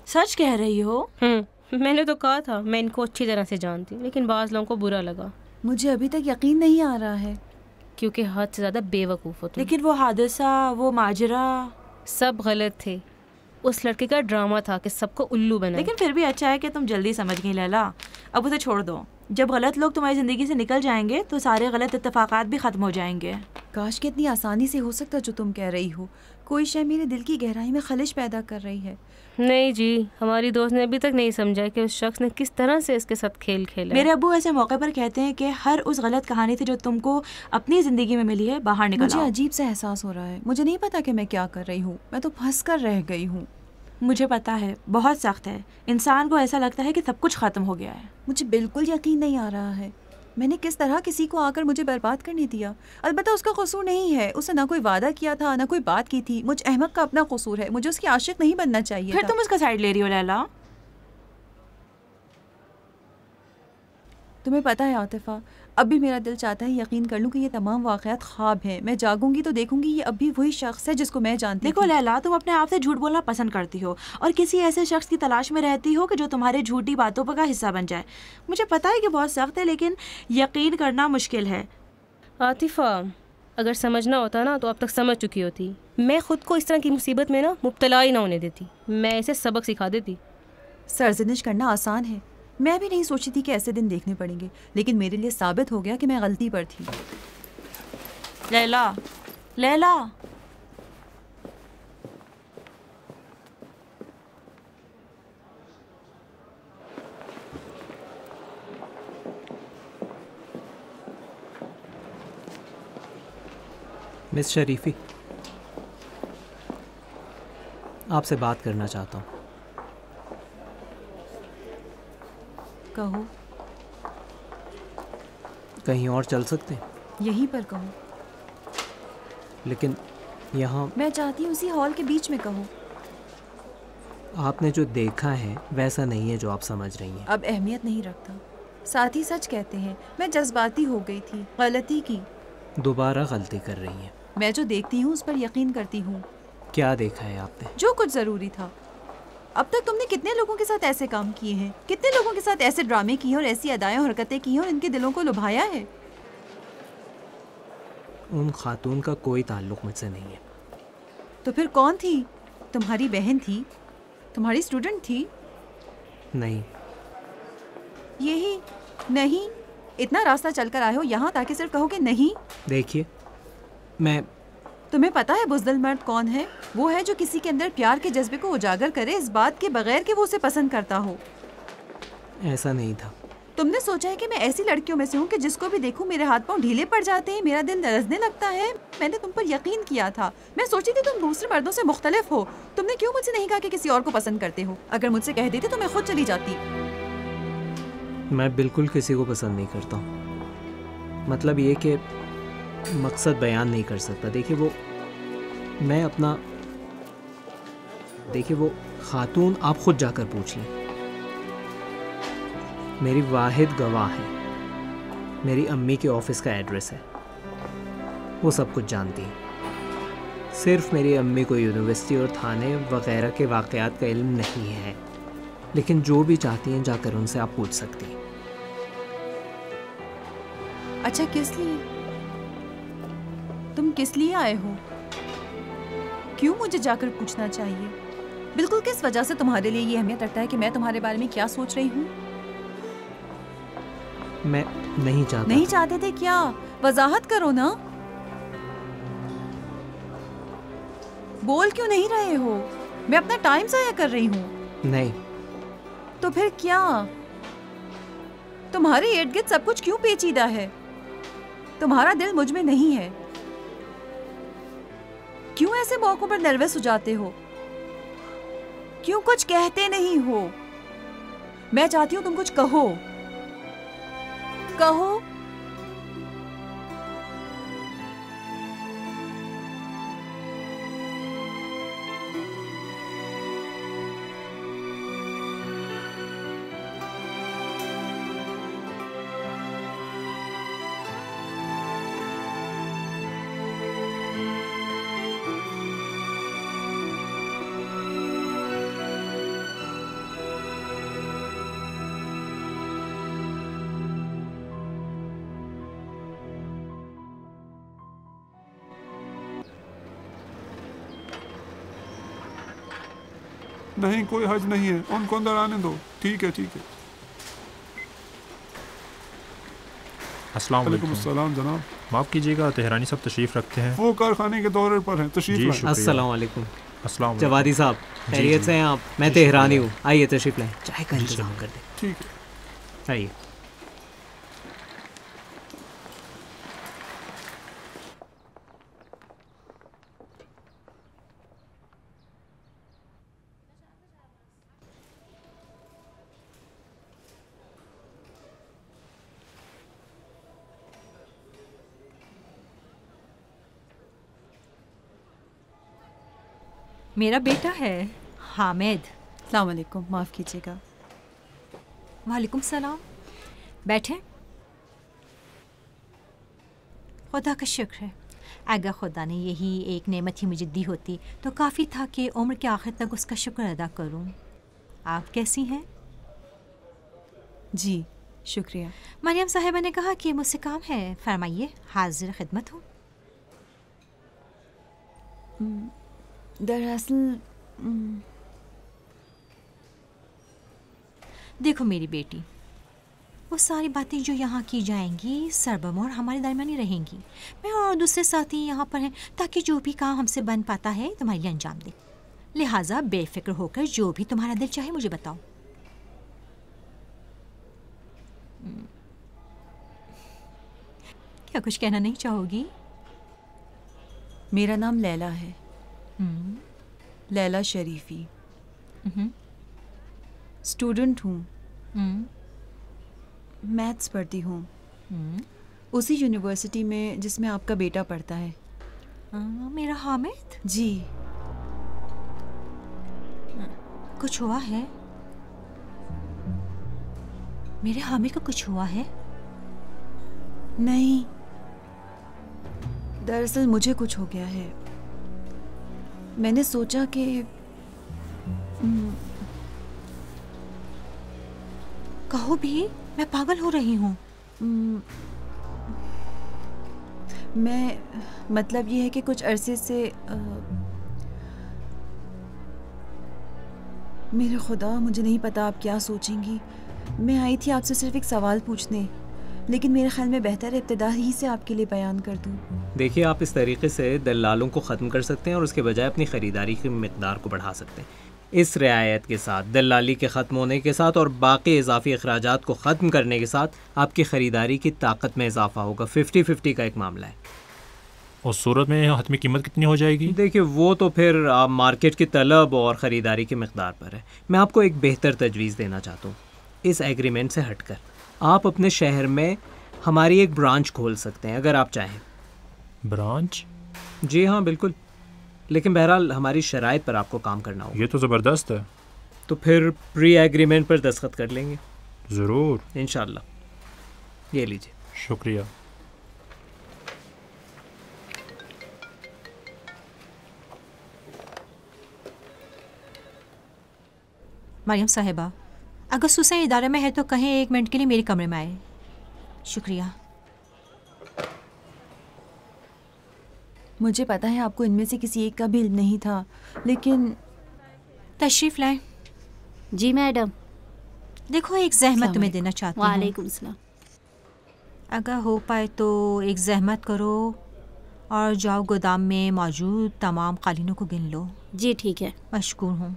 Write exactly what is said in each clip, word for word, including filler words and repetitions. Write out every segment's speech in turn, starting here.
सच कह रही हो? हम्म मैंने तो कहा था मैं इनको अच्छी तरह से जानती हूँ, लेकिन बाज़ लोगों को बुरा लगा। मुझे अभी तक यकीन नहीं आ रहा है। क्योंकि हद से ज़्यादा बेवकूफ़ हो तुम। लेकिन वो हादसा, वो माजरा, सब गलत थे। उस लड़के का ड्रामा था कि सबको उल्लू बनाए। लेकिन फिर भी अच्छा है कि तुम जल्दी समझ गई लैला। अब उसे छोड़ दो। जब गलत लोग तुम्हारी ज़िंदगी से निकल जाएंगे तो सारे गलत इत्तेफाकात भी ख़त्म हो जाएंगे। काश कि इतनी आसानी से हो सकता जो तुम कह रही हो। कोई शय मेरे दिल की गहराई में खलिश पैदा कर रही है। नहीं जी, हमारी दोस्त ने अभी तक नहीं समझा कि उस शख्स ने किस तरह से इसके साथ खेल खेला। मेरे अब्बू ऐसे मौके पर कहते हैं कि हर उस गलत कहानी से जो तुमको अपनी ज़िंदगी में मिली है बाहर निकल आओ। मुझे अजीब सा एहसास हो रहा है। मुझे नहीं पता कि मैं क्या कर रही हूँ। मैं तो फंस कर रह गई हूँ। मुझे पता है बहुत सख्त है। इंसान को ऐसा लगता है कि सब कुछ ख़त्म हो गया है। मुझे बिल्कुल यकीन नहीं आ रहा है। मैंने किस तरह किसी को आकर मुझे बर्बाद करने दिया। अलबत्ता उसका कसूर नहीं है। उसने ना कोई वादा किया था, ना कोई बात की थी। मुझ अहमक का अपना कसूर है। मुझे उसकी आशिक नहीं बनना चाहिए। फिर तुम उसका साइड ले रही हो लैला। तुम्हें पता है आतिफा, अब भी मेरा दिल चाहता है यकीन कर लूं कि ये तमाम वाक़यात ख्वाब हैं। मैं जागूंगी तो देखूंगी ये अब भी वही शख्स है जिसको मैं जानती। देखो लैला, तुम अपने आप से झूठ बोलना पसंद करती हो और किसी ऐसे शख्स की तलाश में रहती हो कि जो तुम्हारे झूठी बातों का हिस्सा बन जाए। मुझे पता है कि बहुत सख्त है, लेकिन यकीन करना मुश्किल है। आतिफा, अगर समझना होता ना तो अब तक समझ चुकी होती। मैं खुद को इस तरह की मुसीबत में ना मुब्तला ही ना होने देती। मैं इसे सबक सिखा देती। सरजनिश करना आसान है। मैं भी नहीं सोची थी कि ऐसे दिन देखने पड़ेंगे, लेकिन मेरे लिए साबित हो गया कि मैं गलती पर थी। लैला, लैला, मिस शरीफी, आपसे बात करना चाहता हूँ। कहो। कहीं और चल सकते हैं? यहीं पर कहो। लेकिन यहाँ मैं चाहती हूँ उसी हॉल के बीच में कहो। आपने जो देखा है वैसा नहीं है जो आप समझ रही हैं। अब अहमियत नहीं रखता। साथ ही सच कहते हैं, मैं जज्बाती हो गई थी, गलती की। दोबारा गलती कर रही हैं। मैं जो देखती हूँ उस पर यकीन करती हूँ। क्या देखा है आपने? जो कुछ ज़रूरी था। अब तक तुमने कितने लोगों के साथ ऐसे काम किए हैं, कितने लोगों के साथ ऐसे ड्रामे किए और ऐसी अदाएं और हरकतें की हैं और इनके दिलों को लुभाया है। उन खातून का कोई ताल्लुक मुझसे नहीं है। तो फिर कौन थी? तुम्हारी बहन थी? तुम्हारी स्टूडेंट थी? नहीं। यही नहीं? इतना रास्ता चलकर आए हो यहाँ ताकि सिर्फ कहो कि नहीं? देखिए, मैं तुम्हें पता है बुज़दिल मर्द कौन है? वो है जो किसी के अंदर प्यार के जज्बे को उजागर करे इस बात के बगैर कि वो उसे पसंद करता हो। ऐसा नहीं था। तुमने सोचा है कि मैं ऐसी लड़कियों में से हूँ कि जिसको भी देखूं मेरे हाथ पांव ढीले पड़ जाते हैं, मेरा दिल दरसने लगता है। मैंने तुम पर यकीन किया था। मैं सोची थी तुम दूसरे मर्दों से मुख्तलिफ हो। तुमने क्यों मुझसे नहीं कहा कि किसी और को पसंद करते हो? अगर मुझसे कह देते तो मैं खुद चली जाती। मैं बिल्कुल किसी को पसंद नहीं करता हूँ। मतलब ये कि मकसद बयान नहीं कर सकता। देखिए वो मैं अपना देखिए वो खातून आप खुद जाकर पूछ लें। मेरी वाहिद गवाह है। मेरी अम्मी के ऑफिस का एड्रेस है। वो सब कुछ जानती है। सिर्फ मेरी अम्मी को यूनिवर्सिटी और थाने वगैरह के वाक़यात का इल्म नहीं है, लेकिन जो भी चाहती हैं जाकर उनसे आप पूछ सकती हैं। अच्छा, किस लिए? तुम किस लिए आए हो? क्यों मुझे जाकर पूछना चाहिए? बिल्कुल किस वजह से तुम्हारे लिए ये अहमियत रखता है कि मैं तुम्हारे बारे में क्या सोच रही हूँ? मैं नहीं चाहता। नहीं चाहते थे क्या? वजाहत करो ना। बोल क्यों नहीं रहे हो? मैं अपना टाइम ज़ाया कर रही हूँ। नहीं। तो फिर क्या? तुम्हारे इर्द गिर्द सब कुछ क्यों पेचीदा है? तुम्हारा दिल मुझ में नहीं है। क्यों ऐसे मौकों पर नर्वस हो जाते हो? क्यों कुछ कहते नहीं हो? मैं चाहती हूँ तुम कुछ कहो। कहो। नहीं, कोई हर्ज नहीं है, उनको अंदर आने दो। ठीक है ठीक है। अस्सलाम वालेकुम वालेकुम। अस्सलाम जनाब। माफ़ कीजिएगा, तेहरानी सब तशरीफ़ रखते हैं। वो कारखाने के दौरे पर हैं, तशरीफ जी, लाएं। शुक्रिया। अस्सलाम वालेकुम। अस्सलाम वालेकुम। जवादी साहब, जी, खैरियत जी। से हैं आप? मैं जी, तेहरानी शुक्रिया। हूँ, आइए तशरीफ लाएं, चाय का जी, इंतजाम चलिए। कर दें। ठीक है। आइए। मेरा बेटा है हामिद। अस्सलाम वालेकुम, माफ़ कीजिएगा। वालेकुम सलाम। बैठे। खुदा का शुक्र है, अगर खुदा ने यही एक नेमत ही मुझे दी होती तो काफ़ी था कि उम्र के आखिर तक उसका शुक्र अदा करूं। आप कैसी हैं? जी शुक्रिया। मरियम साहिबा ने कहा कि मुझसे काम है, फरमाइए, हाजिर खिदमत हूँ। दरअसल देखो मेरी बेटी, वो सारी बातें जो यहाँ की जाएंगी सरबम और हमारे दरमियान ही रहेंगी। मैं और दूसरे साथी यहाँ पर हैं ताकि जो भी काम हमसे बन पाता है तुम्हारे लिए अंजाम दे। लिहाजा बेफिक्र होकर जो भी तुम्हारा दिल चाहे मुझे बताओ। क्या कुछ कहना नहीं चाहोगी? मेरा नाम लैला है, लैला शरीफी। स्टूडेंट हूँ, मैथ्स पढ़ती हूँ उसी यूनिवर्सिटी में जिसमें आपका बेटा पढ़ता है। आ, मेरा हामिद? जी। कुछ हुआ है? मेरे हामिद को कुछ हुआ है? नहीं, दरअसल मुझे कुछ हो गया है। मैंने सोचा कि कहो भी, मैं पागल हो रही हूँ। मैं मतलब ये है कि कुछ अरसे से आ, मेरे खुदा, मुझे नहीं पता आप क्या सोचेंगी। मैं आई थी आपसे सिर्फ एक सवाल पूछने, लेकिन मेरे ख्याल में बेहतर है इब्तिदा ही से आपके लिए बयान कर दूं। देखिए, आप इस तरीके से दलालों को ख़त्म कर सकते हैं और उसके बजाय अपनी ख़रीदारी की मिकदार को बढ़ा सकते हैं। इस रियायत के साथ, दलाली के ख़त्म होने के साथ और बाकी इजाफी अखराजात को ख़त्म करने के साथ आपकी ख़रीदारी की ताकत में इजाफा होगा। फिफ्टी फिफ्टी का एक मामला है। उस सूरत में हतमी कीमत कितनी हो जाएगी? देखिए, वो तो फिर आप मार्केट की तलब और ख़रीदारी की मिकदार पर है। मैं आपको एक बेहतर तजवीज़ देना चाहता हूँ। इस एग्रीमेंट से हटकर आप अपने शहर में हमारी एक ब्रांच खोल सकते हैं, अगर आप चाहें। ब्रांच? जी हाँ, बिल्कुल। लेकिन बहरहाल हमारी शराइत पर आपको काम करना होगा। ये तो ज़बरदस्त है। तो फिर प्री एग्रीमेंट पर दस्तखत कर लेंगे। ज़रूर, इंशाल्लाह। ये लीजिए। शुक्रिया। मरियम साहिबा, अगर सुसैन इदारे में है तो कहें एक मिनट के लिए मेरे कमरे में आए। शुक्रिया। मुझे पता है आपको इनमें से किसी एक का भी इल्म नहीं था, लेकिन तशरीफ़ लाएं। जी मैडम। देखो, एक जहमत तुम्हें देना चाहती हूँ। वालेकुम सलाम। अगर हो पाए तो एक जहमत करो और जाओ गोदाम में मौजूद तमाम कालीनों को गिन लो। जी ठीक है। मशकूर हूँ।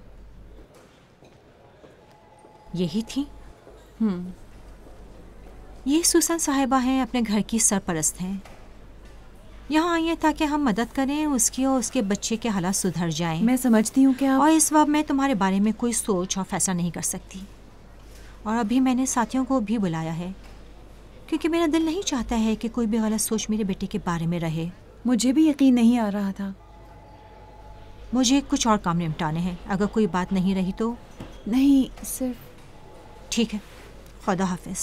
यही थी। हम्म ये सुसन साहिबा हैं, अपने घर की सरपरस्त हैं। यहाँ आई हैं ताकि हम मदद करें, उसकी और उसके बच्चे के हालात सुधर जाएं। मैं समझती हूँ कि आप... और इस वक्त मैं तुम्हारे बारे में कोई सोच और फैसला नहीं कर सकती। और अभी मैंने साथियों को भी बुलाया है क्योंकि मेरा दिल नहीं चाहता है कि कोई भी गलत सोच मेरे बेटे के बारे में रहे। मुझे भी यकीन नहीं आ रहा था। मुझे कुछ और काम निपटाने हैं। अगर कोई बात नहीं रही तो... नहीं, सिर्फ... ठीक है, खुदा हाफिज़।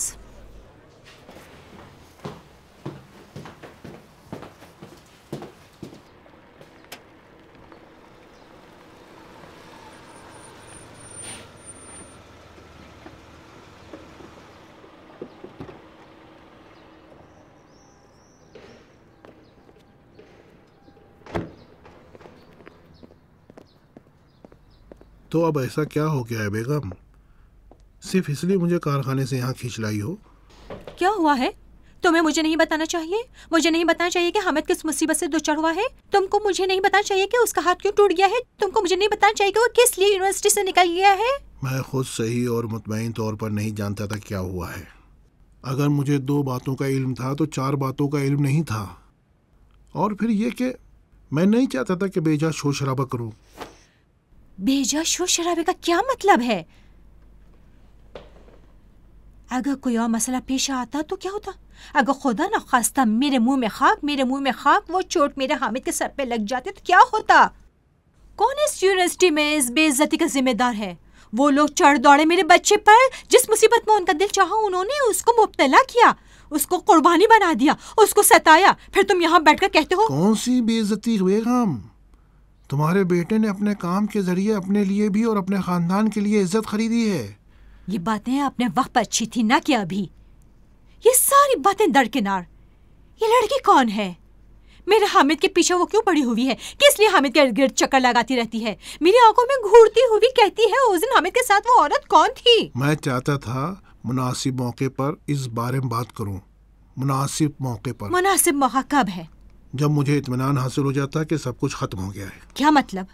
तो अब ऐसा क्या हो गया है बेगम? सिर्फ इसलिए मुझे कारखाने से यहाँ खींच लाई हो? क्या हुआ है? तुम्हें मुझे नहीं बताना चाहिए? मुझे नहीं बताना चाहिए कि हामिद किस मुसीबत से दो चार हुआ है? तुमको मुझे नहीं बताना चाहिए कि उसका हाथ क्यों टूट गया है? तुमको मुझे नहीं बताना चाहिए कि वो किस लिए यूनिवर्सिटी से निकल गया है? मैं खुद सही और मुतमईन तौर पर नहीं जानता था क्या हुआ है। अगर मुझे दो बातों का इल्म था तो चार बातों का इल्म नहीं था। और फिर ये कि मैं नहीं चाहता था कि बेजा शोर शराबा करूं। बेजा शोर शराबे का क्या मतलब है? अगर कोई और मसला पेश आता तो क्या होता? अगर खुदा न खास्ता मेरे मुंह में खाक मेरे मुंह में खाक वो चोट मेरे हामिद के सर पे लग जाती तो क्या होता? कौन इस यूनिवर्सिटी में इस बेइज्जती का जिम्मेदार है? वो लोग चढ़ दौड़े मेरे बच्चे पर। जिस मुसीबत में उनका दिल चाहा उन्होंने उसको मुब्तला किया, उसको कुर्बानी बना दिया, उसको सताया। फिर तुम यहाँ बैठकर कहते हो कौन सी बेइज्जती बेगम? तुम्हारे बेटे ने अपने काम के जरिए अपने लिए भी और अपने खानदान के लिए इज्जत खरीदी है। ये बातें अपने वक्त पर अच्छी थी ना कि अभी? ये सारी बातें दरकिनार। ये लड़की कौन है? मेरे हामिद के पीछे वो क्यों पड़ी हुई है? किस लिए हामिद के इर्द गिर्द चक्कर लगाती रहती है? मेरी आंखों में घूरती हुई कहती है उस दिन हामिद के साथ वो औरत कौन थी? मैं चाहता था मुनासिब मौके पर इस बारे में बात करूं। मुनासिब मौके पर। मुनासिब मौका कब है? जब मुझे इत्मीनान हासिल हो जाता कि सब कुछ खत्म हो गया है। क्या मतलब?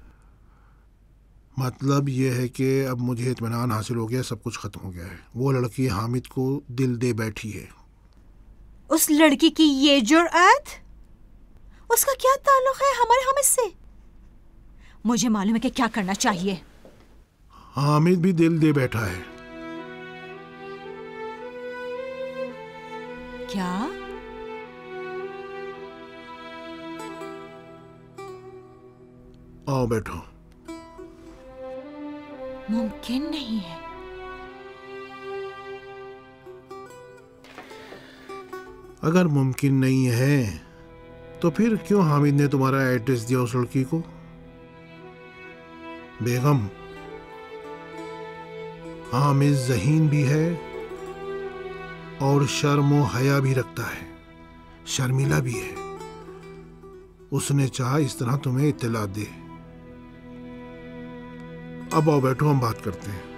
मतलब ये है कि अब मुझे इत्मीनान हासिल हो गया, सब कुछ खत्म हो गया है। वो लड़की हामिद को दिल दे बैठी है। उस लड़की की ये जुर्अत? उसका क्या ताल्लुक है हमारे हामिद से? मुझे मालूम है कि क्या करना चाहिए। हामिद भी दिल दे बैठा है। क्या? आओ बैठो। मुमकिन नहीं है। अगर मुमकिन नहीं है तो फिर क्यों हामिद ने तुम्हारा एड्रेस दिया उस लड़की को? बेगम, हामिद ज़हीन भी है और शर्म व हया भी रखता है, शर्मिला भी है। उसने चाहा इस तरह तुम्हें इत्तला दे। अब आओ बैठो, हम बात करते हैं।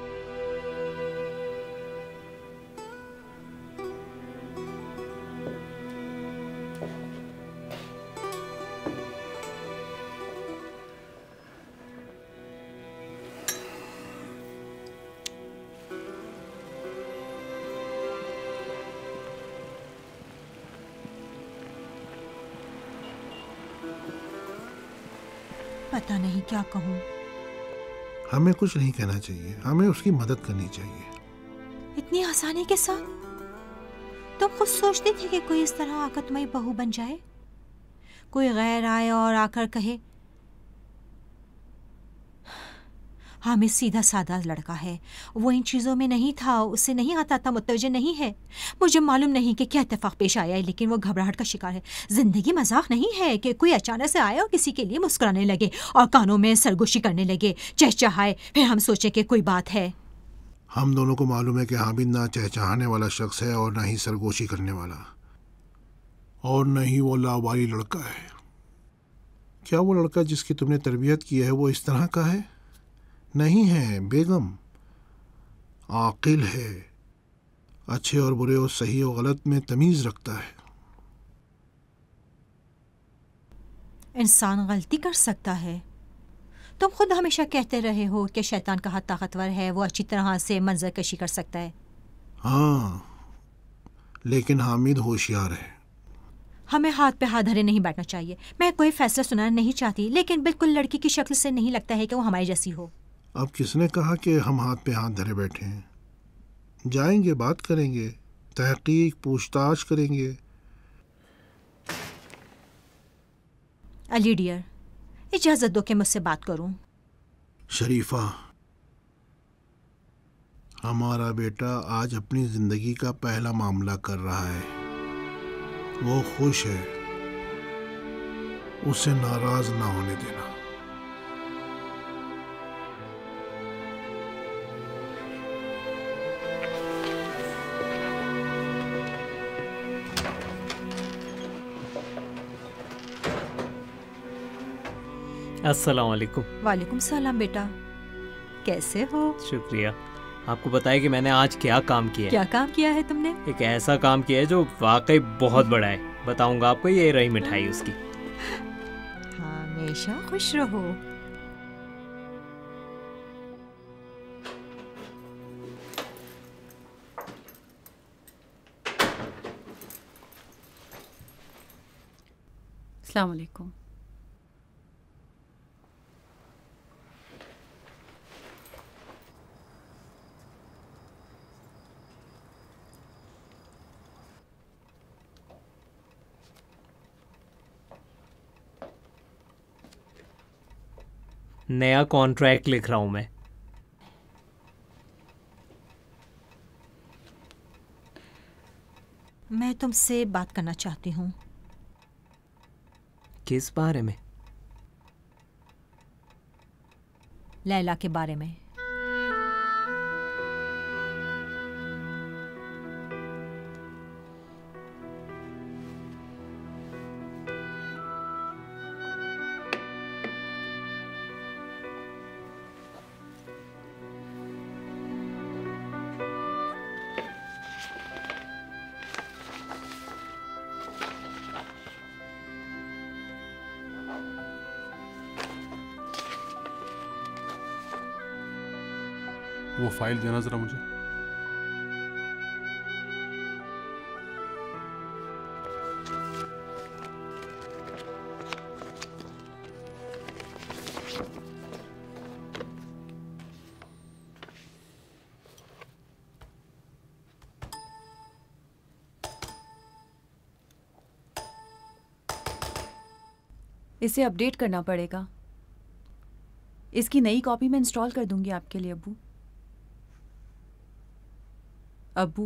पता नहीं क्या कहूँ। हमें कुछ नहीं कहना चाहिए, हमें उसकी मदद करनी चाहिए। इतनी आसानी के साथ? तुम खुद सोचती थी कि कोई इस तरह आकर तुम्हारी बहू बन जाए? कोई गैर आए और आकर कहे हामिद सीधा साधा लड़का है, वो इन चीज़ों में नहीं था, उससे नहीं आता था, मुतवज्जे नहीं है। मुझे मालूम नहीं कि क्या इत्तेफाक पेश आया है, लेकिन वो घबराहट का शिकार है। जिंदगी मजाक नहीं है कि कोई अचानक से आए और किसी के लिए मुस्कुराने लगे और कानों में सरगोशी करने लगे, चहचहाए, फिर हम सोचे कि कोई बात है। हम दोनों को मालूम है कि हामिद ना चहचहाने वाला शख्स है और ना ही सरगोशी करने वाला, और न ही वो लावारी लड़का है। क्या वो लड़का जिसकी तुमने तरबियत की है वो इस तरह का है? नहीं है बेगम, आकिल है, अच्छे और बुरे और सही और गलत में तमीज़ रखता है। इंसान गलती कर सकता है। तुम खुद हमेशा कहते रहे हो कि शैतान का हाथ ताकतवर है, वो अच्छी तरह से मंजर कशी कर सकता है। हाँ, लेकिन हामिद होशियार है। हमें हाथ पे हाथ धरे नहीं बैठना चाहिए। मैं कोई फैसला सुनाना नहीं चाहती, लेकिन बिल्कुल लड़की की शक्ल से नहीं लगता है कि वो हमारी जैसी हो। अब किसने कहा कि हम हाथ पे हाथ धरे बैठे हैं? जाएंगे, बात करेंगे, तहकीक पूछताछ करेंगे। अली डियर, इजाज़त दो कि मुझसे बात करूं। शरीफा, हमारा बेटा आज अपनी ज़िंदगी का पहला मामला कर रहा है। वो खुश है, उसे नाराज़ ना होने देना। अस्सलाम वालेकुम। वालेकुम सलाम बेटा। कैसे हो? शुक्रिया। आपको पता है कि मैंने आज क्या काम किया है? क्या काम किया है तुमने? एक ऐसा काम किया है जो वाकई बहुत बड़ा है। बताऊंगा आपको, ये रही मिठाई उसकी। हमेशा खुश रहो। अस्सलाम वालेकुम। नया कॉन्ट्रैक्ट लिख रहा हूं मैं। मैं तुमसे बात करना चाहती हूँ। किस बारे में? लैला के बारे में। वो फाइल देना जरा मुझे। इसे अपडेट करना पड़ेगा। इसकी नई कॉपी मैं इंस्टॉल कर दूंगी आपके लिए अब्बू। अब्बू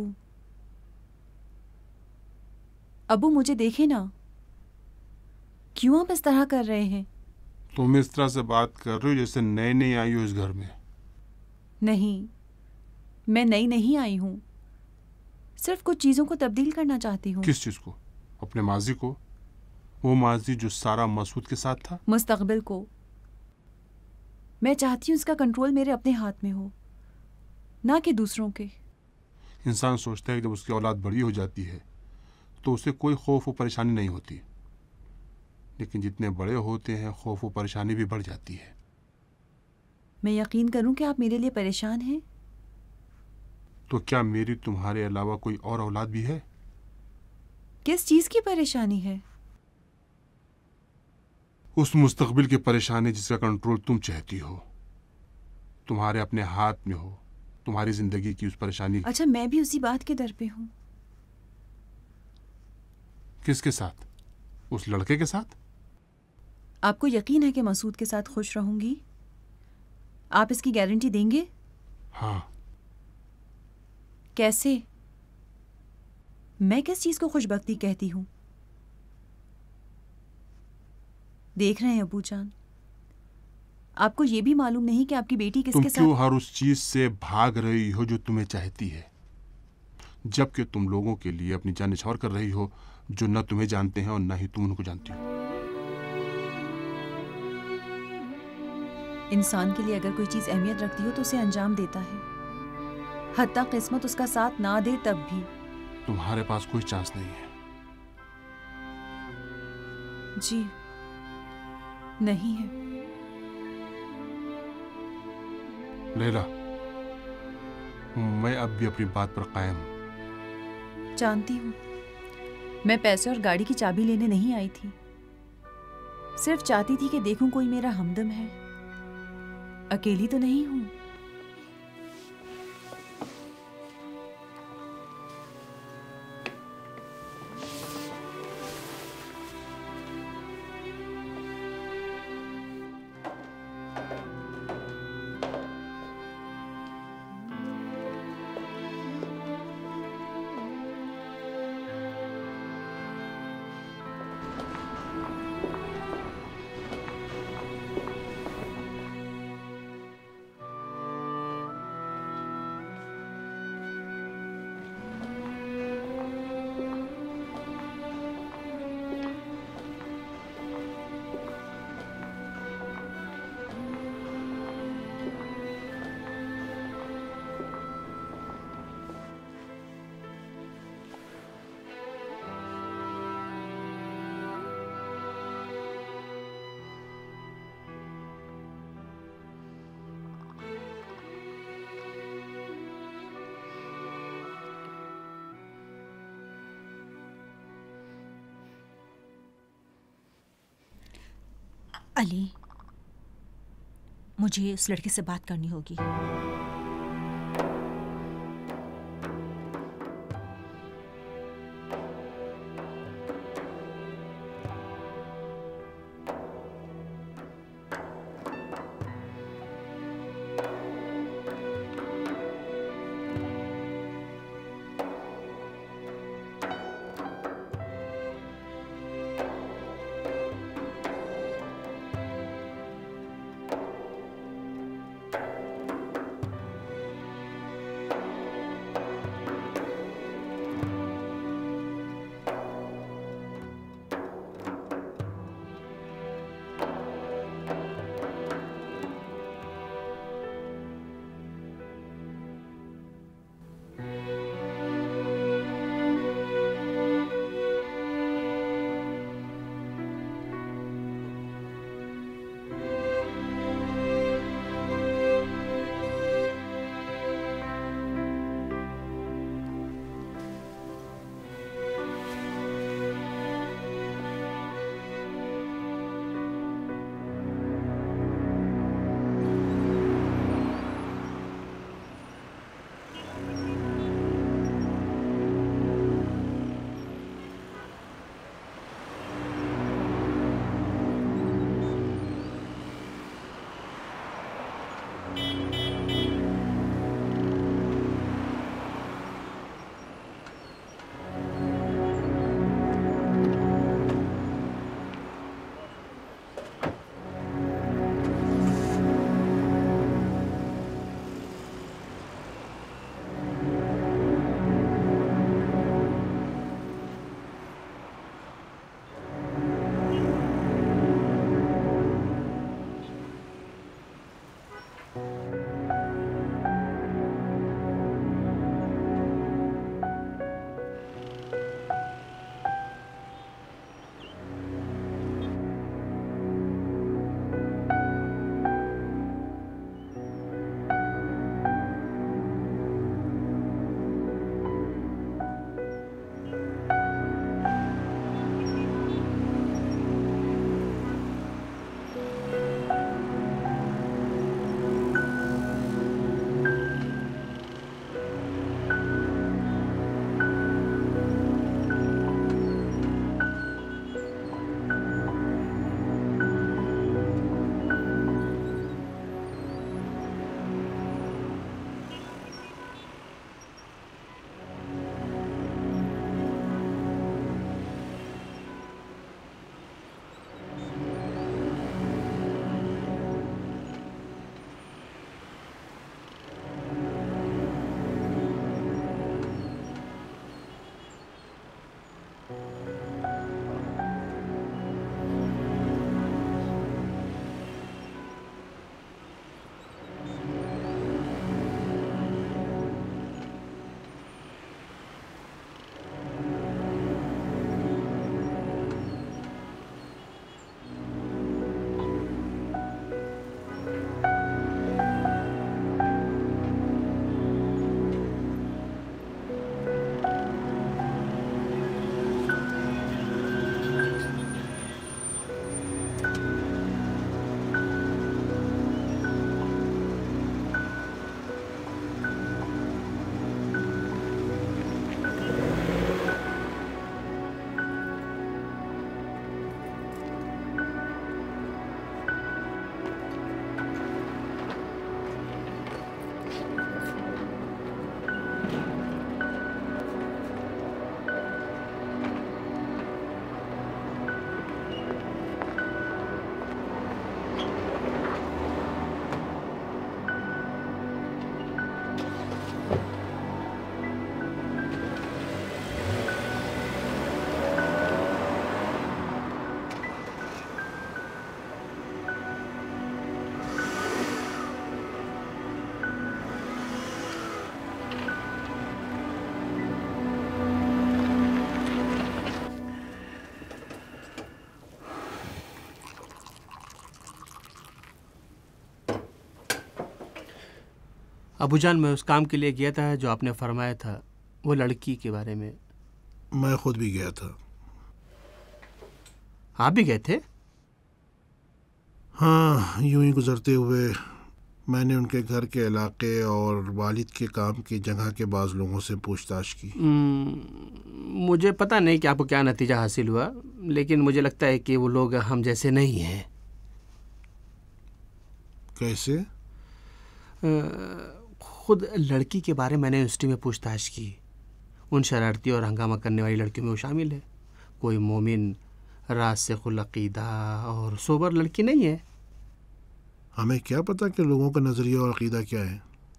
अब्बू मुझे देखे ना, क्यों आप इस तरह कर रहे हैं? तुम इस तरह से बात कर रही हो जैसे नई नई आई हो इस घर में। नहीं, मैं नई नहीं आई हूं, सिर्फ कुछ चीजों को तब्दील करना चाहती हूँ। किस चीज को? अपने माजी को? वो माजी जो सारा मसूद के साथ था? मुस्तकबिल को। मैं चाहती हूँ इसका कंट्रोल मेरे अपने हाथ में हो, ना कि दूसरों के। इंसान सोचता है कि जब उसकी औलाद बड़ी हो जाती है तो उसे कोई खौफ और परेशानी नहीं होती, लेकिन जितने बड़े होते हैं खौफ और परेशानी भी बढ़ जाती है। मैं यकीन करूं कि आप मेरे लिए परेशान हैं? तो क्या मेरी तुम्हारे अलावा कोई और औलाद भी है? किस चीज की परेशानी है? उस मुस्तकबिल की परेशानी जिसका कंट्रोल तुम चाहती हो, तुम्हारे अपने हाथ में हो, तुम्हारी जिंदगी की उस परेशानी। अच्छा, मैं भी उसी बात के दर पे हूं। किसके साथ? उस लड़के के साथ? आपको यकीन है कि मसूद के साथ खुश रहूंगी? आप इसकी गारंटी देंगे? हाँ। कैसे? मैं किस चीज को खुशबख्ती कहती हूं? देख रहे हैं अबू जान, आपको ये भी मालूम नहीं कि आपकी बेटी किसके साथ। तुम क्यों हर उस चीज से भाग रही हो जो तुम्हें चाहती है, जबकि तुम लोगों के लिए अपनी जान न्यौछावर कर रही हो जो न तुम्हें जानते हैं और न ही तुम उनको जानती हो। इंसान के लिए अगर कोई चीज अहमियत रखती हो तो उसे अंजाम देता है, हत्ता किस्मत उसका साथ ना दे तब भी। तुम्हारे पास कोई चांस नहीं है। जी नहीं है। लैला, मैं अब भी अपनी बात पर कायम हूं। जानती हूँ, मैं पैसे और गाड़ी की चाबी लेने नहीं आई थी, सिर्फ चाहती थी कि देखूं कोई मेरा हमदम है, अकेली तो नहीं हूं। अली, मुझे उस लड़के से बात करनी होगी। अबूजान, मैं उस काम के लिए गया था जो आपने फरमाया था, वो लड़की के बारे में। मैं खुद भी गया था। आप भी गए थे? हाँ, यूं ही गुजरते हुए मैंने उनके घर के इलाके और वालिद के काम की जगह के बाज़ लोगों से पूछताछ की। मुझे पता नहीं कि आपको क्या नतीजा हासिल हुआ, लेकिन मुझे लगता है कि वो लोग हम जैसे नहीं हैं। कैसे? खुद लड़की के बारे में मैंने यूनिवर्सिटी में पूछताछ की। उन शरारती और हंगामा करने वाली लड़कियों में वो शामिल है। कोई मोमिन, रासिखुल अक़ीदा और सोबर लड़की नहीं है। हमें क्या पता कि लोगों का नज़रिया और अक़ीदा क्या है।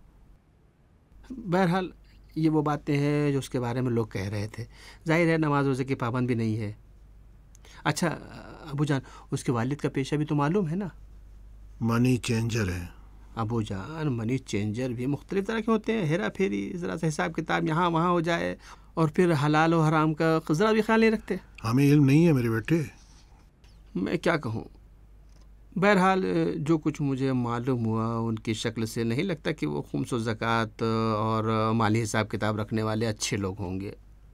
बहरहाल ये वो बातें हैं जो उसके बारे में लोग कह रहे थे। जाहिर है नमाज रोज़े की पाबंद भी नहीं है। अच्छा अबू जान, उसके वालिद का पेशा भी तो मालूम है ना? मनी चेंजर है। अबू जान, मनी चेंजर भी मुख्तलिफ तरह के होते हैं। हेरा फेरी, ज़रा सा हिसाब किताब यहाँ वहाँ हो जाए, और फिर हलाल और हराम का ज़रा भी ख्याल नहीं रखते। हमें इल्म नहीं है मेरे बेटे। मैं क्या कहूँ। बहरहाल जो कुछ मुझे मालूम हुआ, उनकी शक्ल से नहीं लगता कि वो खुम्स व ज़कात और माली हिसाब किताब रखने वाले अच्छे लोग होंगे।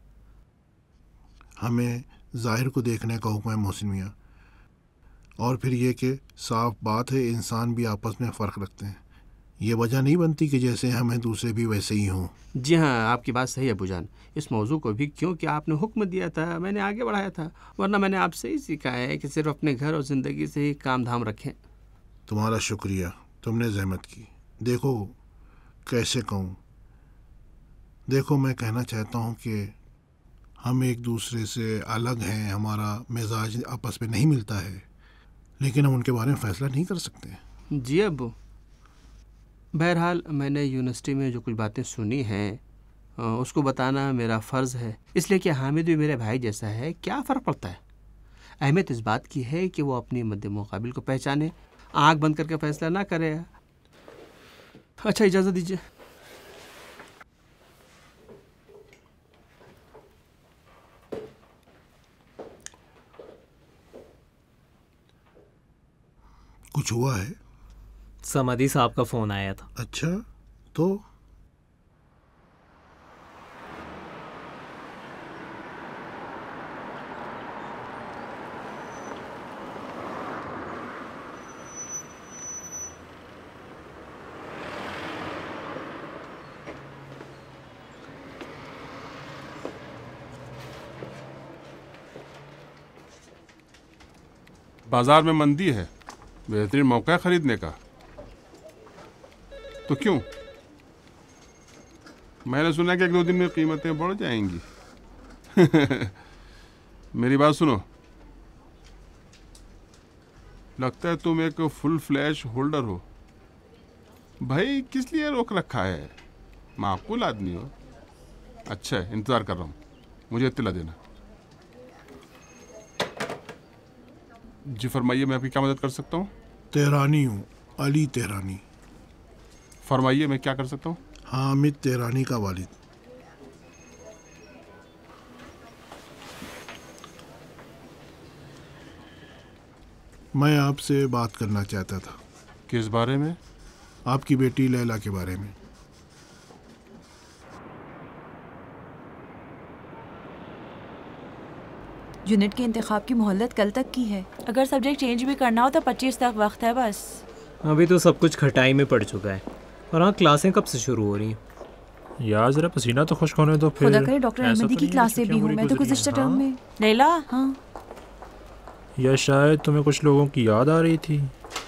हमें ज़ाहिर को देखने का हुक्म है मोहसिन मियाँ। और फिर ये कि साफ बात है इंसान भी आपस में फ़र्क रखते हैं। ये वजह नहीं बनती कि जैसे हमें दूसरे भी वैसे ही हों। जी हाँ, आपकी बात सही है अबू जान। इस मौजू को भी क्योंकि आपने हुक्म दिया था, मैंने आगे बढ़ाया था, वरना मैंने आपसे ही सीखा है कि सिर्फ अपने घर और ज़िंदगी से ही काम धाम रखें। तुम्हारा शुक्रिया, तुमने जहमत की। देखो कैसे कहूँ, देखो मैं कहना चाहता हूँ कि हम एक दूसरे से अलग हैं, हमारा मिजाज आपस में नहीं मिलता है, लेकिन हम उनके बारे में फ़ैसला नहीं कर सकते। जी अबू, बहरहाल मैंने यूनिवर्सिटी में जो कुछ बातें सुनी हैं उसको बताना मेरा फ़र्ज़ है, इसलिए कि हामिद भी मेरे भाई जैसा है। क्या फ़र्क पड़ता है? अहमियत इस बात की है कि वो अपनी मद्दे मुकाबिल को पहचाने, आँख बंद करके फ़ैसला ना करे। अच्छा, इजाज़त दीजिए। कुछ हुआ है? समदी साहब का फ़ोन आया था। अच्छा, तो बाजार में मंदी है, बेहतरीन मौका है खरीदने का। तो क्यों? मैंने सुना कि एक दो दिन में कीमतें बढ़ जाएंगी। मेरी बात सुनो, लगता है तुम एक फुल फ्लैश होल्डर हो। भाई किस लिए रोक रखा है? माकूल आदमी हो। अच्छा है, इंतज़ार कर रहा हूँ, मुझे इत्तला देना। जी फरमाइए, मैं आपकी क्या मदद कर सकता हूँ? तेहरानी हूँ, अली तेहरानी। फरमाइए, मैं क्या कर सकता हूँ? हामिद तेहरानी का वालिद। मैं आपसे बात करना चाहता था। किस बारे में? आपकी बेटी लैला के बारे में। यूनिट के इंतखाब की मोहलत कल तक की है। अगर सब्जेक्ट चेंज भी करना हो तो पच्चीस तक वक्त है बस। अभी तो सब कुछ खटाई में पड़ चुका है। और हाँ, क्लासें कब से शुरू हो रही हैं? यार जरा पसीना तो खुश्क होने दो। फिर खुदा करे डॉक्टर अहमदी की क्लास से भी हूँ मैं तो गुज़िश्ता टर्म में। लैला, हाँ, या शायद तुम्हें कुछ लोगों की याद आ रही थी।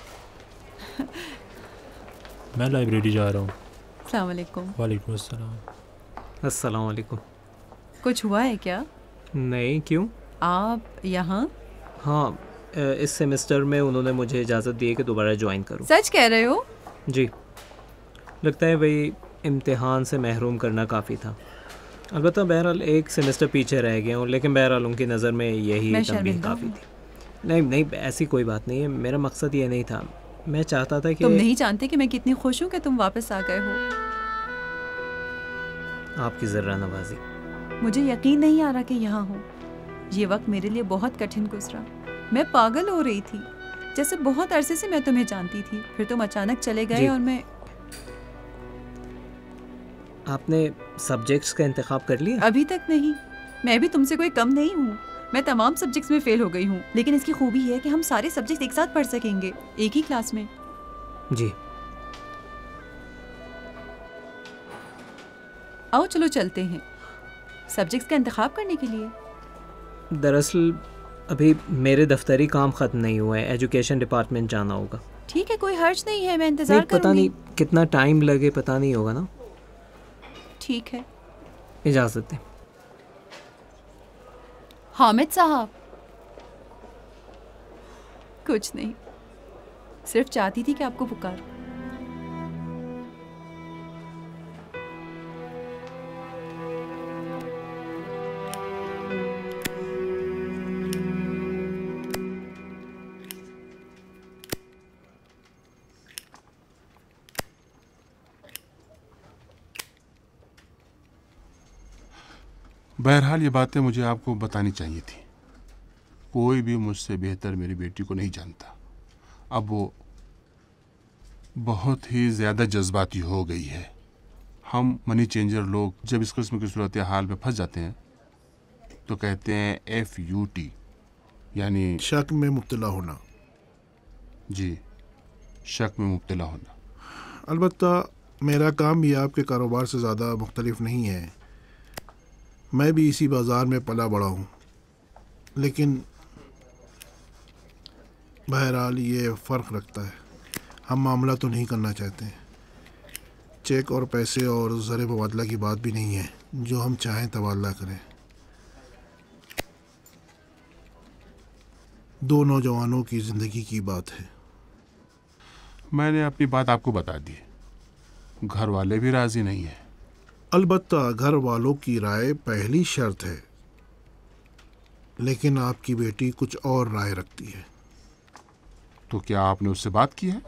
मैं लाइब्रेरी जा रहा हूँ। अस्सलाम वालेकुम। वालेकुम अस्सलाम। अस्सलाम वालेकुम। कुछ हुआ है क्या? नहीं, क्यों? आप यहाँ? हाँ, इस सेमेस्टर में उन्होंने मुझे इजाज़त दी है कि दोबारा ज्वाइन करूँ। सच कह रहे हो? जी, लगता है वही इम्तिहान से महरूम करना काफ़ी था। अलबत्ता बहरहाल एक सेमेस्टर पीछे रह गया हूँ, लेकिन बहरहाल उनकी नज़र में यही तंबीह काफ़ी थी। नहीं नहीं, ऐसी कोई बात नहीं है। मेरा मकसद ये नहीं था। मैं चाहता था कि तुम नहीं जानते कि मैं कितनी खुश हूँ कि तुम वापस आ गए हो। आपकी ज़र्रा नवाजी। मुझे यकीन नहीं आ रहा कि यहाँ हूँ। ये वक्त मेरे लिए बहुत कठिन गुजरा। मैं पागल हो रही थी, जैसे बहुत अरसे से मैं तुम्हें जानती थी, फिर तुम अचानक चले गए और मैं। आपने सब्जेक्ट्स का इंतखाब कर लिया? अभी तक नहीं। मैं भी तुमसे कोई कम नहीं हूँ। मैं तमाम सब्जेक्ट्स में फेल हो गई हूँ, लेकिन इसकी खूबी है कि हम सारे सब्जेक्ट्स एक साथ पढ़ सकेंगे, एक ही क्लास में। जी। आओ चलो चलते हैं सब्जेक्ट्स का इंतखाब करने के लिए। दरअसल अभी मेरे दफ्तरी काम ख़त्म नहीं हुआ है, एजुकेशन डिपार्टमेंट जाना होगा। ठीक है, कोई हर्ज नहीं है, मैं इंतज़ार नहीं, पता नहीं कितना टाइम लगे, पता नहीं होगा ना। ठीक है, इजाज़त दें। हामिद साहब। कुछ नहीं, सिर्फ चाहती थी कि आपको पुकार। बहरहाल ये बातें मुझे आपको बतानी चाहिए थी। कोई भी मुझसे बेहतर मेरी बेटी को नहीं जानता। अब वो बहुत ही ज़्यादा जज्बाती हो गई है। हम मनी चेंजर लोग जब इस किस्म की सूरत हाल में फंस जाते हैं तो कहते हैं एफ यू टी, यानी शक में मुब्तला होना। जी, शक में मुब्तला होना। अलबत्ता मेरा काम भी आपके कारोबार से ज़्यादा मुख्तलिफ नहीं है। मैं भी इसी बाज़ार में पला बड़ा हूँ, लेकिन बहरहाल ये फ़र्क रखता है। हम मामला तो नहीं करना चाहते, चेक और पैसे और ज़र मुबादला की बात भी नहीं है। जो हम चाहें तबादला करें। दो नौजवानों की ज़िंदगी की बात है। मैंने अपनी बात आपको बता दी, घर वाले भी राज़ी नहीं हैं। अलबत्ता घर वालों की राय पहली शर्त है, लेकिन आपकी बेटी कुछ और राय रखती है। तो क्या आपने उससे बात की है?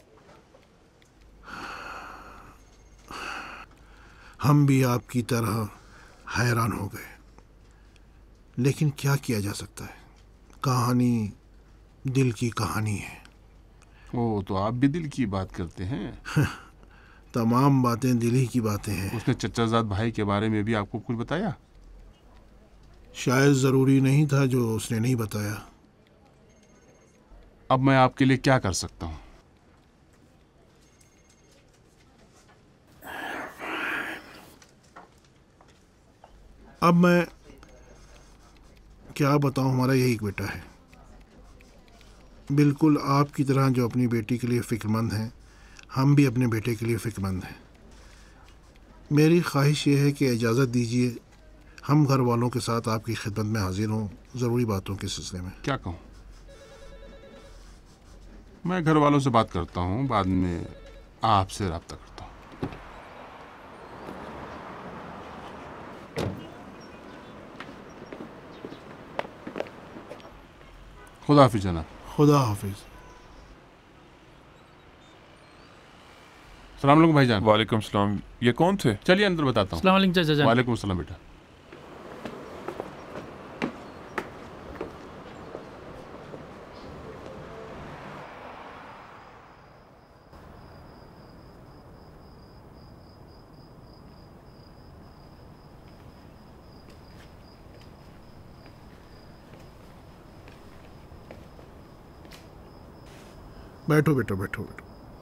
हम भी आपकी तरह हैरान हो गए, लेकिन क्या किया जा सकता है। कहानी दिल की कहानी है। ओ, तो आप भी दिल की बात करते हैं। तमाम बातें दिल ही की बातें हैं। उसने चचाजाद भाई के बारे में भी आपको कुछ बताया? शायद ज़रूरी नहीं था जो उसने नहीं बताया। अब मैं आपके लिए क्या कर सकता हूँ? अब मैं क्या बताऊँ, हमारा यही एक बेटा है, बिल्कुल आपकी तरह जो अपनी बेटी के लिए फ़िक्रमंद हैं। हम भी अपने बेटे के लिए फ़िक्रमंद हैं। मेरी ख्वाहिश ये है कि इजाज़त दीजिए हम घर वालों के साथ आपकी खिदमत में हाजिर हों, ज़रूरी बातों के सिलसिले में। क्या कहूँ, मैं घर वालों से बात करता हूँ, बाद में आपसे रब्ता करता हूँ। खुदा हाफिज़ जनाब। खुदा हाफिज़। सलाम अलैकुम भाईजान। वालेकुम सलाम। ये कौन थे? चलिए अंदर बताता हूँ। सलाम अलैकुम चाचा जान। वालेकुम सलाम बेटा। बैठो बेटो, बैठो बैठो।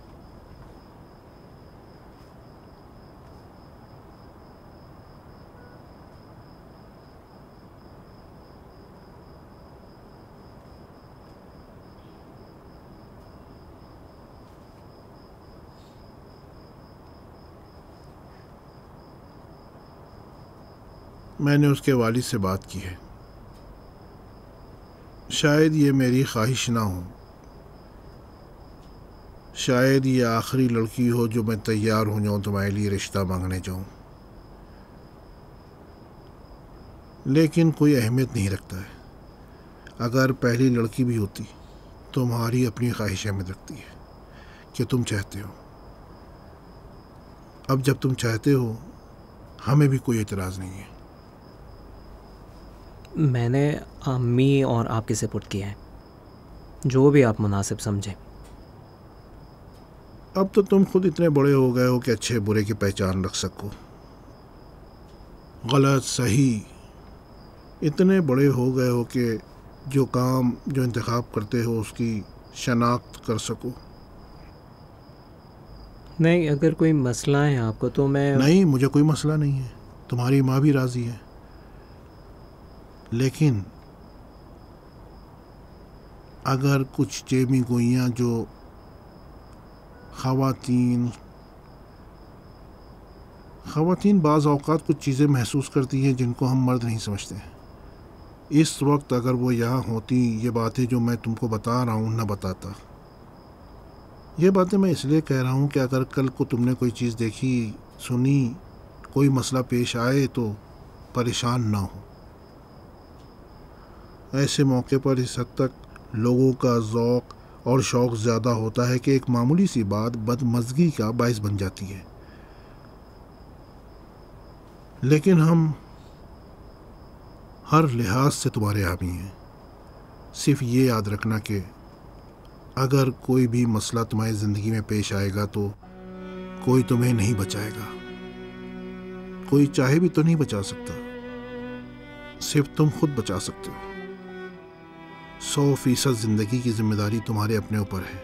मैंने उसके वालिद से बात की है। शायद ये मेरी ख्वाहिश ना हो, शायद ये आखिरी लड़की हो जो मैं तैयार हो जाऊँ तुम्हारे लिए रिश्ता मांगने जाऊँ, लेकिन कोई अहमियत नहीं रखता है। अगर पहली लड़की भी होती तुम्हारी अपनी ख्वाहिश अहमियत रखती है कि तुम चाहते हो। अब जब तुम चाहते हो हमें भी कोई एतराज़ नहीं है। मैंने अम्मी और आपके सपोर्ट किया है, जो भी आप मुनासिब समझें। अब तो तुम खुद इतने बड़े हो गए हो कि अच्छे बुरे की पहचान रख सको। गलत सही इतने बड़े हो गए हो कि जो काम जो इंतखाब करते हो उसकी शनाख्त कर सको। नहीं, अगर कोई मसला है आपको तो मैं नहीं, मुझे कोई मसला नहीं है, तुम्हारी माँ भी राज़ी है, लेकिन अगर कुछ जेबी गोइयाँ जो ख़वातीन ख़वातीन बाज़ औक़ात कुछ चीज़ें महसूस करती हैं जिनको हम मर्द नहीं समझते हैं, इस वक्त अगर वो यहाँ होती, ये बातें जो मैं तुमको बता रहा हूँ न बताता। ये बातें मैं इसलिए कह रहा हूँ कि अगर कल को तुमने कोई चीज़ देखी, सुनी, कोई मसला पेश आए तो परेशान ना हो। ऐसे मौके पर इस हद तक लोगों का ज़ौक़ और शौक़ ज़्यादा होता है कि एक मामूली सी बात बदमज़गी का बाइस बन जाती है। लेकिन हम हर लिहाज से तुम्हारे हामी हैं। सिर्फ ये याद रखना कि अगर कोई भी मसला तुम्हारी ज़िंदगी में पेश आएगा तो कोई तुम्हें नहीं बचाएगा, कोई चाहे भी तो नहीं बचा सकता, सिर्फ तुम खुद बचा सकते हो। सौ फीसद ज़िंदगी की जिम्मेदारी तुम्हारे अपने ऊपर है,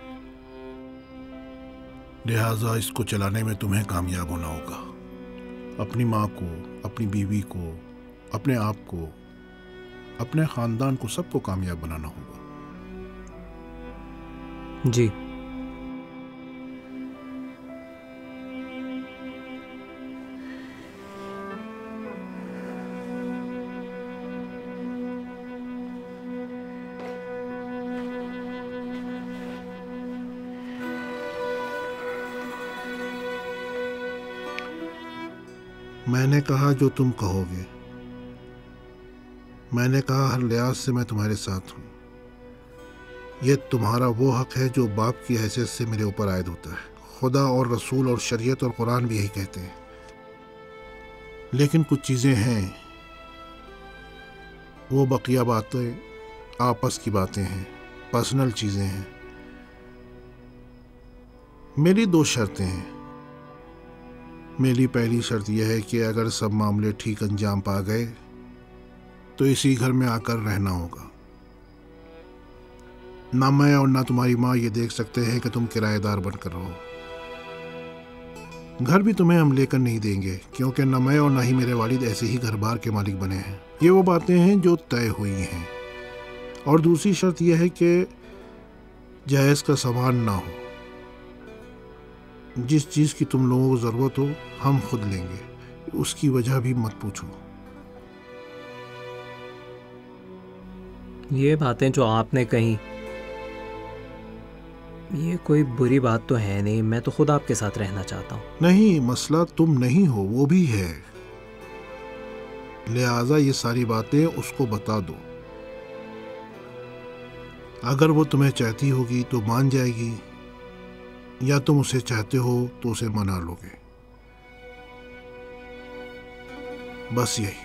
लिहाजा इसको चलाने में तुम्हें कामयाब होना होगा। अपनी माँ को, अपनी बीवी को, अपने आप को, अपने ख़ानदान को, सबको कामयाब बनाना होगा। जी। मैंने कहा जो तुम कहोगे। मैंने कहा हर लिहाज से मैं तुम्हारे साथ हूँ। ये तुम्हारा वो हक है जो बाप की हैसियत से मेरे ऊपर आयद होता है। खुदा और रसूल और शरीयत और कुरान भी यही कहते हैं। लेकिन कुछ चीज़ें हैं, वो बकिया बातें आपस की बातें हैं, पर्सनल चीज़ें हैं। मेरी दो शर्तें हैं। मेरी पहली शर्त यह है कि अगर सब मामले ठीक अंजाम पा गए तो इसी घर में आकर रहना होगा। ना मैं और ना तुम्हारी माँ ये देख सकते हैं कि तुम किराएदार बनकर रहो। घर भी तुम्हें हम लेकर नहीं देंगे, क्योंकि ना मैं और ना ही मेरे वालिद ऐसे ही घर बार के मालिक बने हैं। ये वो बातें हैं जो तय हुई हैं। और दूसरी शर्त यह है कि जायज़ का सामान ना हो। जिस चीज़ की तुम लोगों को ज़रूरत हो हम खुद लेंगे, उसकी वजह भी मत पूछो। ये बातें जो आपने कही, ये कोई बुरी बात तो है नहीं। मैं तो खुद आपके साथ रहना चाहता हूँ। नहीं, मसला तुम नहीं हो, वो भी है। लिहाजा ये सारी बातें उसको बता दो। अगर वो तुम्हें चाहती होगी तो मान जाएगी, या तुम उसे चाहते हो तो उसे मना लोगे। बस यही।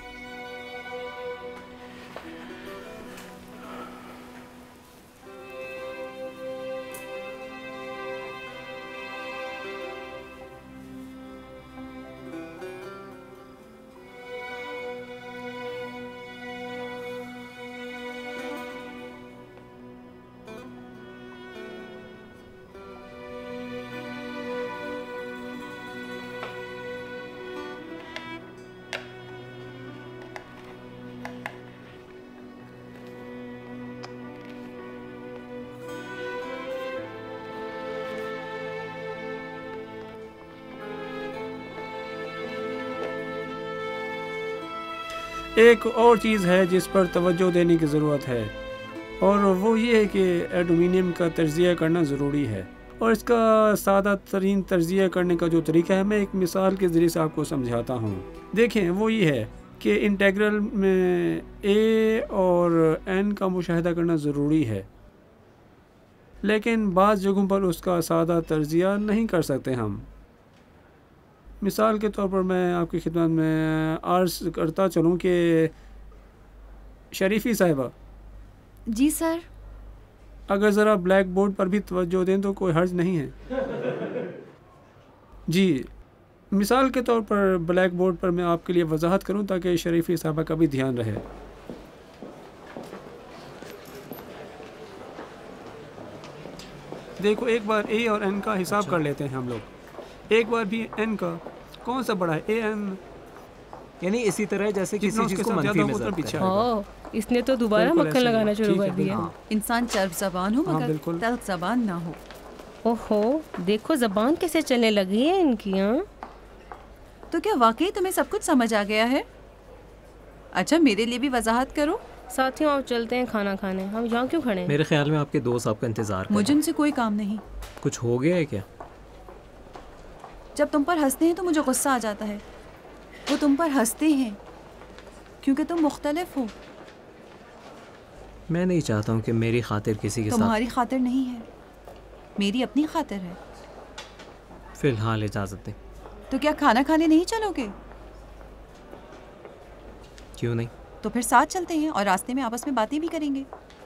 एक और चीज़ है जिस पर तवज्जो देने की ज़रूरत है, और वो ये है कि एल्युमिनियम का तज्ज़िया करना ज़रूरी है। और इसका सादा तरीन तज्ज़िया करने का जो तरीका है, मैं एक मिसाल के ज़रिए से आपको समझाता हूँ। देखें, वो ये है कि इंटेग्रल में ए और एन का मुशाहिदा करना ज़रूरी है, लेकिन बाज़ जगहों पर उसका सादा तज्ज़िया नहीं कर सकते हम। मिसाल के तौर पर मैं आपकी खिदमत में अर्ज़ करता चलूँ कि शरीफ़ी साहिबा। जी सर। अगर ज़रा ब्लैक बोर्ड पर भी तवज्जो दें तो कोई हर्ज नहीं है। जी, मिसाल के तौर पर ब्लैक बोर्ड पर मैं आपके लिए वजाहत करूं ताकि शरीफी साहबा का भी ध्यान रहे। देखो, एक बार ए और एन का हिसाब कर लेते हैं हम लोग। एक बार भी एन का कौन सा बड़ा है, ए एन, यानी इसी तरह जैसे किसी चीज को मंफी में ज़ब्त पीछे ओह, इसने तो दोबारा मक्खन लगाना शुरू कर दिया। इंसान चर्ब ज़बान हो मगर तल्ख ज़बान ना हो। ओहो, देखो जबान कैसे चलने लगी है इनकी। हाँ, तो क्या वाकई तुम्हें सब कुछ समझ आ गया है? अच्छा, मेरे लिए भी वजाहत करो। साथियों, आप चलते हैं खाना खाने। हम यहाँ क्यों खड़े हैं? मेरे ख्याल में आपके दोस्त आपका इंतजार कर। मुझे उनसे कोई काम नहीं। कुछ हो गया है क्या? जब तुम पर हंसते हैं तो मुझे गुस्सा आ जाता है। वो तुम पर हंसते हैं क्योंकि तुम मुख्तलिफ हो। मैं नहीं चाहता हूँ कि मेरी खातिर किसी के साथ। तुम्हारी खातिर नहीं है, मेरी अपनी खातिर है। फिलहाल इजाजत दें। तो क्या खाना खाने नहीं चलोगे? क्यों नहीं? तो फिर साथ चलते हैं और रास्ते में आपस में बातें भी करेंगे।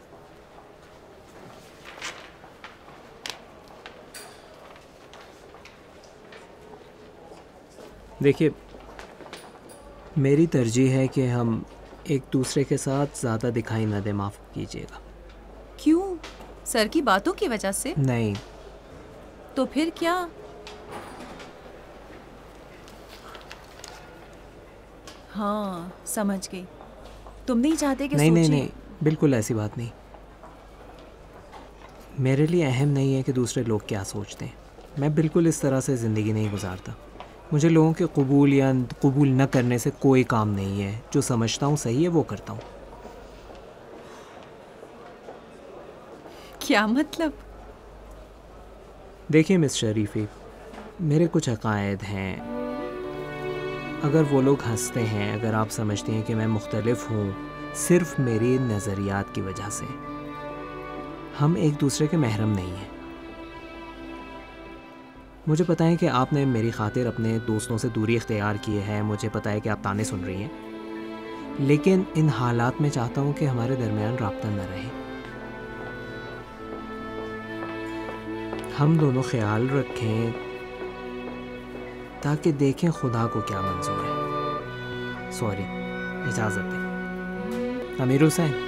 देखिए, मेरी तरजीह है कि हम एक दूसरे के साथ ज़्यादा दिखाई न दे। माफ़ कीजिएगा। क्यों? सर की बातों की वजह से? नहीं। तो फिर क्या? हाँ, समझ गई। तुम नहीं चाहते कि नहीं सोचें? नहीं नहीं, बिल्कुल ऐसी बात नहीं। मेरे लिए अहम नहीं है कि दूसरे लोग क्या सोचते हैं। मैं बिल्कुल इस तरह से ज़िंदगी नहीं गुजारता। मुझे लोगों के कबूल या कबूल न करने से कोई काम नहीं है। जो समझता हूँ सही है वो करता हूँ। क्या मतलब? देखिए मिस शरीफी, मेरे कुछ अकायद हैं। अगर वो लोग हंसते हैं, अगर आप समझते हैं कि मैं मुख्तलिफ हूँ सिर्फ मेरी नज़रियात की वजह से, हम एक दूसरे के महरम नहीं हैं। मुझे पता है कि आपने मेरी खातिर अपने दोस्तों से दूरी इख्तियार की है। मुझे पता है कि आप ताने सुन रही हैं, लेकिन इन हालात में चाहता हूँ कि हमारे दरमियान राब्ता न रहे। हम दोनों ख्याल रखें ताकि देखें खुदा को क्या मंजूर है। सॉरी, इजाज़त दें। अमीर हुसैन,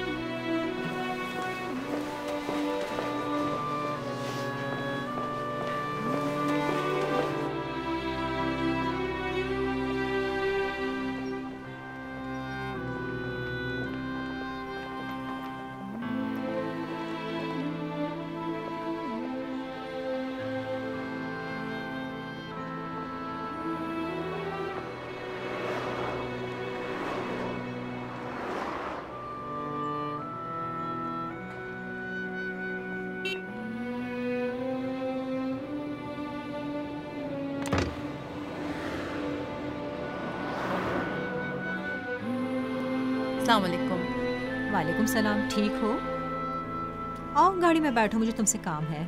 अस्सलाम वालेकुम। वालेकुम सलाम। ठीक हो? आओ गाड़ी में बैठो, मुझे तुमसे काम है।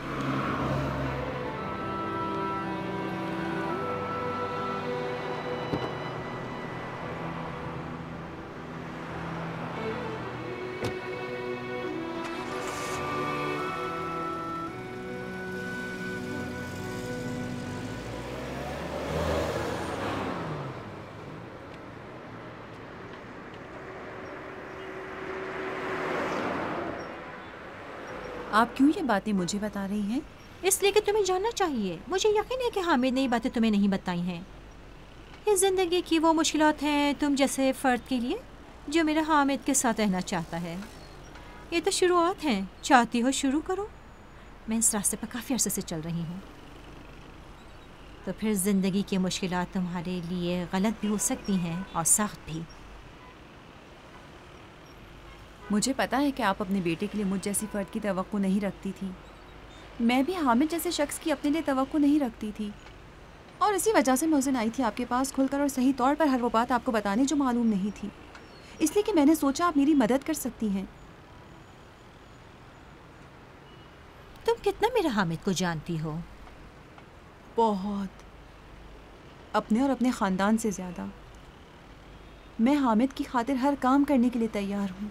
आप क्यों ये बातें मुझे बता रही हैं? इसलिए कि तुम्हें जानना चाहिए। मुझे यकीन है कि हामिद ने ये बातें तुम्हें नहीं बताई हैं। ये ज़िंदगी की वो मुश्किलात हैं तुम जैसे फ़र्द के लिए जो मेरा हामिद के साथ रहना चाहता है। ये तो शुरुआत है। चाहती हो शुरू करो। मैं इस रास्ते पर काफ़ी अरसे से चल रही हूँ। तो फिर ज़िंदगी की मुश्किलात तुम्हारे लिए गलत भी हो सकती हैं और सख्त भी। मुझे पता है कि आप अपने बेटे के लिए मुझ जैसी फ़र्द की तवक्को नहीं रखती थी। मैं भी हामिद जैसे शख्स की अपने लिए तवक्को नहीं रखती थी, और इसी वजह से मैं उस दिन आई थी आपके पास खुलकर और सही तौर पर हर वो बात आपको बताने जो मालूम नहीं थी। इसलिए कि मैंने सोचा आप मेरी मदद कर सकती हैं। तुम कितना मेरा हामिद को जानती हो? बहुत, अपने और अपने ख़ानदान से ज़्यादा। मैं हामिद की खातिर हर काम करने के लिए तैयार हूँ।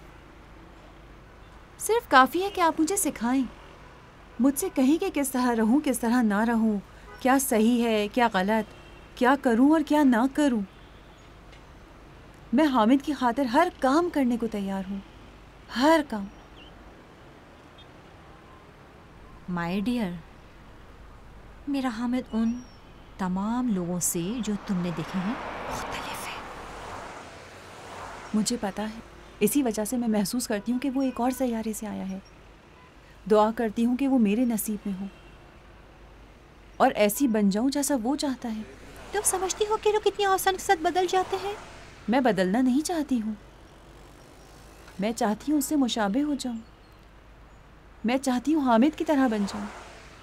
सिर्फ काफ़ी है कि आप मुझे सिखाएं, मुझसे कहें कि किस तरह रहूं, किस तरह ना रहूं, क्या सही है क्या गलत। क्या करूं और क्या ना करूं। मैं हामिद की खातिर हर काम करने को तैयार हूं, हर काम। माय डियर, मेरा हामिद उन तमाम लोगों से जो तुमने देखे हैं मुख्तलिफ है। मुझे पता है, इसी वजह से मैं महसूस करती हूँ कि वो एक और सैयारे से आया है। दुआ करती हूँ कि वो मेरे नसीब में हो और ऐसी बन जाऊँ जैसा वो चाहता है। तुम समझती हो कि लोग कितनी आसानी के साथ बदल जाते हैं? मैं बदलना नहीं चाहती हूँ, मैं चाहती हूँ उससे मुशाबे हो जाऊँ। मैं चाहती हूँ हामिद की तरह बन जाऊँ।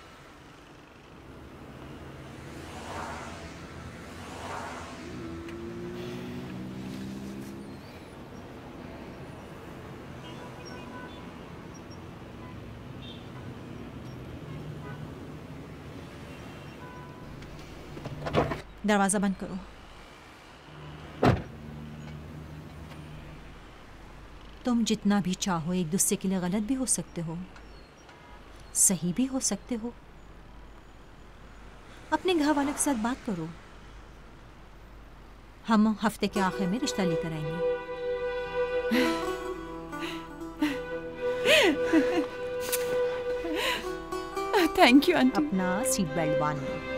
दरवाज़ा बंद करो। तुम जितना भी चाहो एक दूसरे के लिए गलत भी हो सकते हो, सही भी हो सकते हो। अपने घर वालों के साथ बात करो। हम हफ्ते के आखिर में रिश्ता लेकर आएंगे। Thank you aunty. अपना सीट बेल्ट बांध लो।